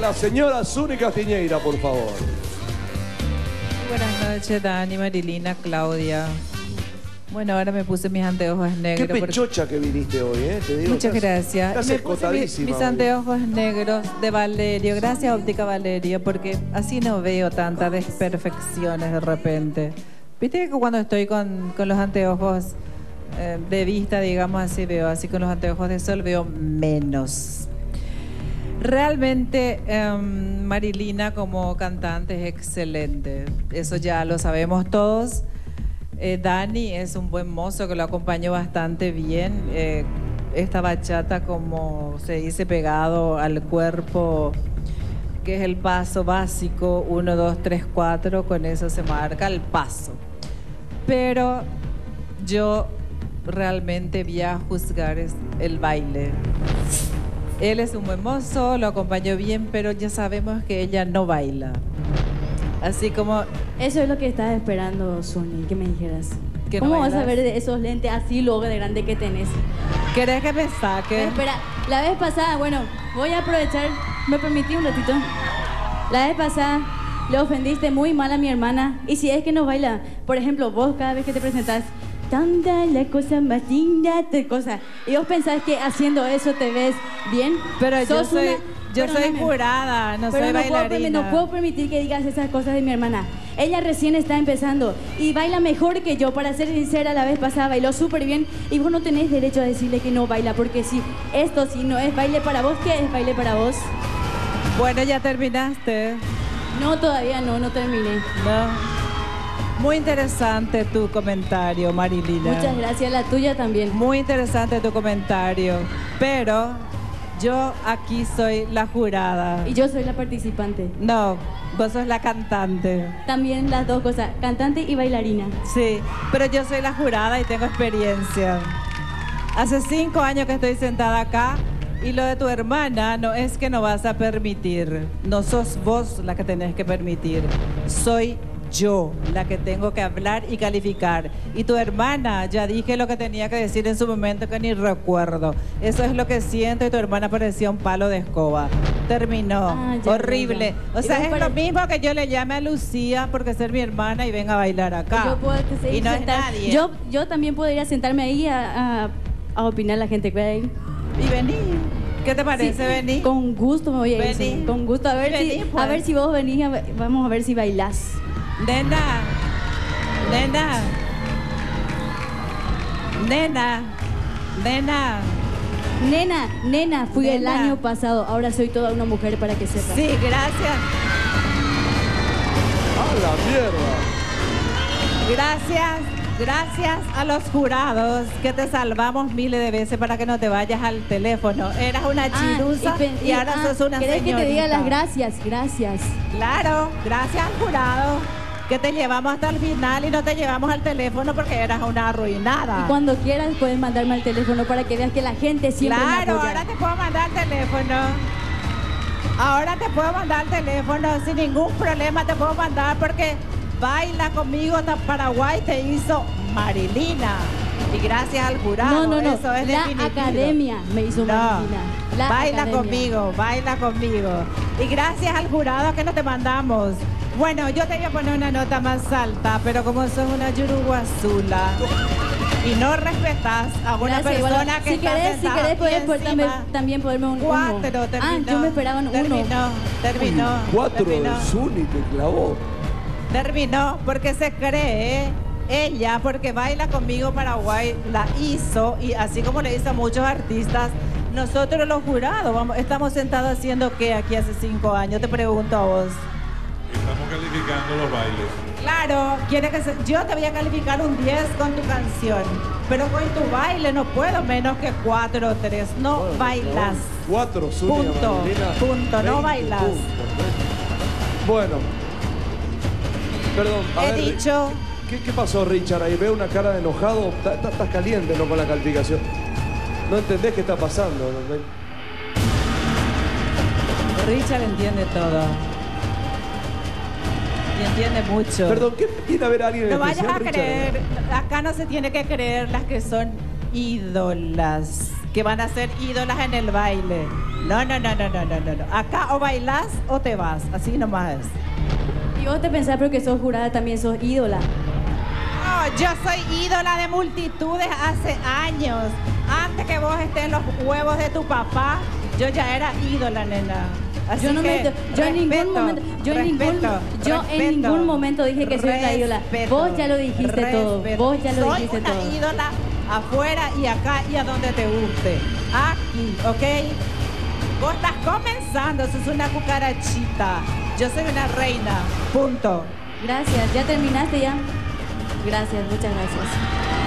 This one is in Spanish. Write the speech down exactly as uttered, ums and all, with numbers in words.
la señora Zuni Castiñeira, por favor. Buenas noches, Dani, Marilina, Claudia. Bueno, ahora me puse mis anteojos negros. Qué pechocha porque... que viniste hoy, ¿eh? Te digo, Muchas estás, gracias. Estás me puse mis, mis anteojos negros de Valerio. Gracias, Óptica Valerio, porque así no veo tantas desperfecciones de repente. Viste que cuando estoy con, con los anteojos eh, de vista, digamos así, veo así con los anteojos de sol, veo menos. Realmente eh, Marilina como cantante es excelente. Eso ya lo sabemos todos. Eh, Dani es un buen mozo que lo acompañó bastante bien. Eh, esta bachata, como se dice, pegado al cuerpo, que es el paso básico, uno, dos, tres, cuatro, con eso se marca el paso. Pero yo realmente voy a juzgar el baile. Él es un buen mozo, lo acompañó bien, pero ya sabemos que ella no baila. Así como... Eso es lo que estaba esperando, Zuni, que me dijeras. ¿Que ¿Cómo no vas a bailas? ver de esos lentes así luego de grande que tenés? ¿Querés que me saque? Espera, la vez pasada, bueno, voy a aprovechar, ¿me permití un ratito? La vez pasada le ofendiste muy mal a mi hermana. Y si es que no baila, por ejemplo, vos cada vez que te presentás, tanta la cosa más linda, te cosa. Y vos pensás que haciendo eso te ves bien. Pero yo Sos soy, una- yo soy perdóname. jurada, no Pero soy no puedo, bailarina. permi- no puedo permitir que digas esas cosas de mi hermana. Ella recién está empezando y baila mejor que yo. Para ser sincera, la vez pasada bailó súper bien y vos no tenés derecho a decirle que no baila, porque si esto si no es baile para vos, ¿qué es baile para vos? Bueno, ya terminaste. No, todavía no, no terminé. No. Muy interesante tu comentario, Marilina. Muchas gracias, la tuya también. Muy interesante tu comentario. Pero yo aquí soy la jurada. Y yo soy la participante. No, vos sos la cantante. También las dos cosas, cantante y bailarina. Sí, pero yo soy la jurada y tengo experiencia. Hace cinco años que estoy sentada acá y lo de tu hermana no es que no vas a permitir. No sos vos la que tenés que permitir. Soy yo la que tengo que hablar y calificar. Y tu hermana, ya dije lo que tenía que decir en su momento que ni recuerdo. Eso es lo que siento y tu hermana parecía un palo de escoba. Terminó. Ah, ya, horrible. ya. O sea, Y es vos lo pare- mismo que yo le llame a Lucía porque ser mi hermana y venga a bailar acá. Yo puedo que se- y no es sentar- nadie. Yo, yo también puedo ir a sentarme ahí a, a, a opinar la gente que hay ahí. Y vení. ¿Qué te parece, Sí, vení? Con gusto me voy a ir. Vení. sí, Con gusto. A ver, Vení, si, pues. a ver si vos venís. a ver- vamos a ver si bailás. Nena. Nena. Nena. Nena. Nena, nena, fui el Nena. año pasado. Ahora soy toda una mujer para que sepas. Sí, gracias. ¡A la mierda! Gracias. Gracias a los jurados que te salvamos miles de veces para que no te vayas al teléfono. Eras una Ah, chirusa y, pen- ahora ah, sos una ¿querés señorita. que te diga las gracias? Gracias. Claro, gracias al jurado que te llevamos hasta el final y no te llevamos al teléfono porque eras una arruinada. Y cuando quieras puedes mandarme al teléfono para que veas que la gente siempre me Claro, apoya. ahora te puedo mandar el teléfono. Ahora te puedo mandar el teléfono sin ningún problema, te puedo mandar porque baila conmigo hasta Paraguay te hizo Marilina. Y gracias al jurado. No, no, no. Eso es La definitivo. academia me hizo No, Marilina. La baila academia. conmigo, baila conmigo. Y gracias al jurado que no te mandamos. Bueno, yo te voy a poner una nota más alta, pero como sos una yuruguazula y no respetas a una Gracias, persona igual. que si está querés, si sentada querés aquí puedes por- encima. también, también ponerme un Cuatro, uno. terminó. Ah, yo me esperaba un uno. Terminó, terminó. Cuatro terminó, de Zuni te clavó. terminó, porque se cree, ella, porque baila conmigo Paraguay, la hizo, y así como le hizo a muchos artistas, nosotros los jurados, vamos, estamos sentados haciendo qué aquí hace cinco años, te pregunto a vos. Estamos calificando los bailes. Claro, quiere que se- yo te voy a calificar un diez con tu canción, pero con tu baile no puedo menos que cuatro o tres, no Bueno, bailas. no. Cuatro, Zuni, Punto, Marilina. punto, no veinte bailas. puntos. Bueno. Perdón, a He ver, dicho, ¿qué, qué pasó, Richard? Ahí veo una cara de enojado. Ta- ta- Estás caliente, ¿no? Con la calificación. No entendés qué está pasando. ¿no? Richard entiende todo. Y entiende mucho. Perdón, ¿qué tiene a ver alguien en No vayas especial, a Richard? creer, acá no se tiene que creer las que son ídolas. que van a ser ídolas en el baile. No, no, no, no, no, no, no. no. Acá o bailás o te vas. Así nomás es. Y vos te pensás porque sos jurada también sos ídola. No, yo soy ídola de multitudes hace años. Antes que vos estés en los huevos de tu papá, yo ya era ídola, nena. Así Yo no me, que, yo en ningún respeto, momento, yo en ningún, respeto, yo en respeto, ningún momento dije que soy una ídola. respeto, Vos ya lo dijiste todo. respeto. Vos ya lo Soy dijiste una todo. ídola afuera y acá y a donde te guste. Aquí, ¿ok? Vos estás comenzando, sos una cucarachita. Yo soy una reina. Punto. Gracias. ¿Ya terminaste ya? Gracias, muchas gracias.